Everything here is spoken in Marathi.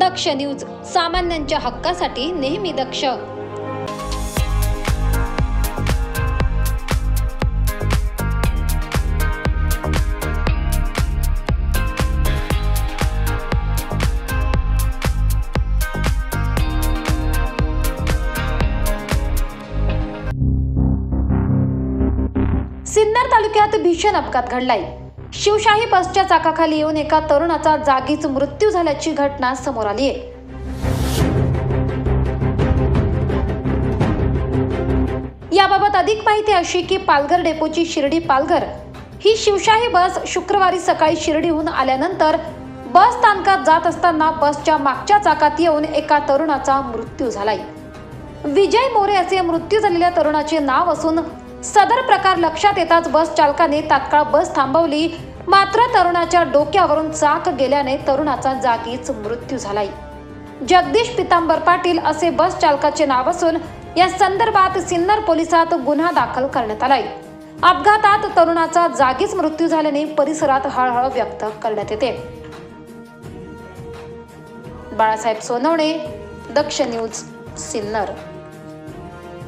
दक्ष न्यूज, सामान्यांच्या हक्कासाठी नेहमी दक्ष। सिन्नर तालुक्यात भीषण अपघात घडलाय। शिवशाही बसच्या चाकाखाली येऊन एका तरुणाचा जागीच मृत्यू झाल्याची घटना समोर आली आहे। याबाबत अधिक माहिती अशी की पालघर डेपोची शिर्डी पालघर ही शिवशाही बस शुक्रवारी सकाळी शिर्डीहून आल्यानंतर बस स्थानकात जात असताना बसच्या मागच्या चाकात येऊन एका तरुणाचा मृत्यू झालाय। विजय मोरे असे मृत्यू झालेल्या तरुणाचे नाव असून सदर प्रकार लक्षात येताच बस चालकाने तात्काळ बस थांबवली, मात्र तरुणाच्या डोक्यावरून चाक गेल्याने तरुणाचा जागीच मृत्यू झालाय। जगदीश पितांबर पाटील असे बस चालकाचे नाव असून या संदर्भात सिन्नर पोलिसात गुन्हा दाखल करण्यात आलाय। अपघातात तरुणाचा जागीच मृत्यू झाल्याने परिसरात हळहळ व्यक्त करण्यात येते। बाळासाहेब सोनवणे, दक्ष न्यूज, सिन्नर।